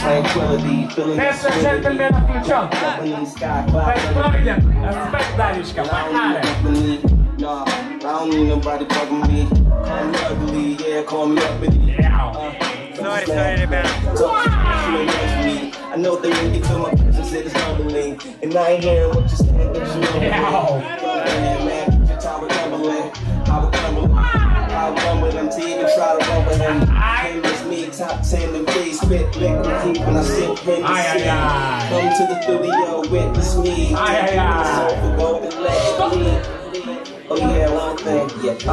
Место джентльмена включен. Пройден. Аспект, Данечка, погнали. Sorry, ребят. I know they really feel my presence, it is humbling. And I ain't hearing what you're saying, but you know man, your tower crumbling. I will crumble, I will run with them to even try to run with them. Famous me, top 10 in face, spit, liquid heat when I sip Hennessy. Come to the studio, witness me. Take it for golden leg. Oh yeah, one thing,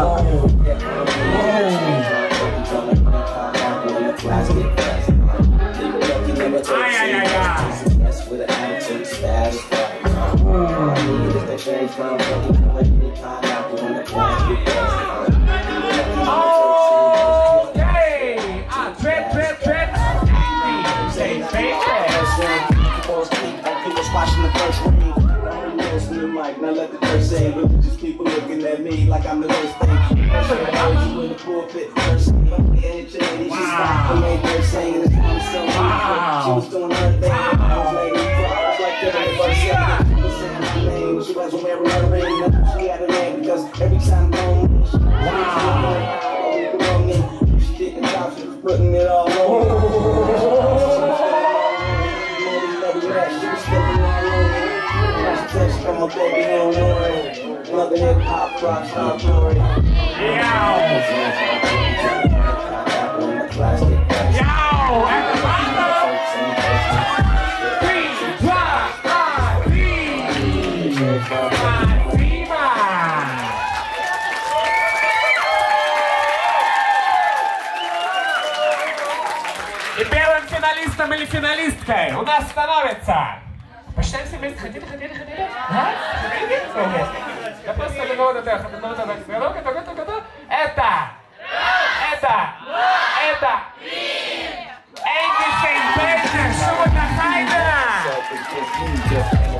watching the first ring. Now let the church say religious people looking at me like I'm the worst thing. You in the pulpit, first thing up there in She stopped and made her saying it's on so she was doing her thing. I was making problems like that. Everybody said people saying my name. She wasn't wearing her ring. She had a name because every time I'm home, she didn't stop, she was putting it all on. Come on, baby, another hip-hop rock star story. И первым финалистом или финалисткой у нас становится... Посчитаем все вместе. Ходили? Да? Ходили? Да просто одного так. Это... Энди Сейнт-Пейтер, Шума Хайдера!